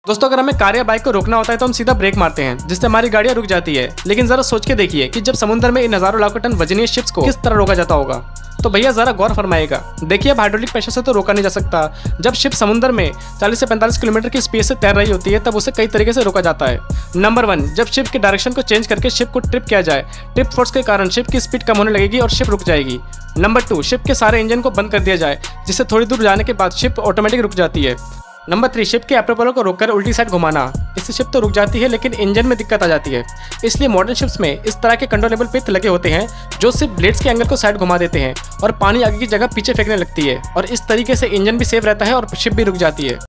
दोस्तों, अगर हमें कार या बाइक को रोकना होता है तो हम सीधा ब्रेक मारते हैं, जिससे हमारी गाड़ियां रुक जाती है। लेकिन जरा सोच के देखिए कि जब समुद्र में इन हजारों लाखों टन वजनीय शिप्स को किस तरह रोका जाता होगा। तो भैया जरा गौर फरमाइएगा। देखिए, अब हाइड्रोलिक प्रेशर से तो रोका नहीं जा सकता। जब शिप समुद्र में 40 से 45 किलोमीटर की स्पीड से तैर रही होती है, तब उसे कई तरीके से रोका जाता है। नंबर 1, जब शिप की डायरेक्शन को चेंज करके शिप को ट्रिप किया जाए। ट्रिप फोर्स के कारण शिप की स्पीड कम होने लगेगी और शिप रुक जाएगी। नंबर 2, शिप के सारे इंजन को बंद कर दिया जाए, जिससे थोड़ी दूर जाने के बाद शिप ऑटोमेटिक रुक जाती है। नंबर 3, शिप के एप्रोपेलर को रोककर उल्टी साइड घुमाना। इससे शिप तो रुक जाती है, लेकिन इंजन में दिक्कत आ जाती है। इसलिए मॉडर्न शिप्स में इस तरह के कंट्रोलेबल पिथ लगे होते हैं, जो सिर्फ ब्लेड्स के एंगल को साइड घुमा देते हैं और पानी आगे की जगह पीछे फेंकने लगती है। और इस तरीके से इंजन भी सेफ रहता है और शिप भी रुक जाती है।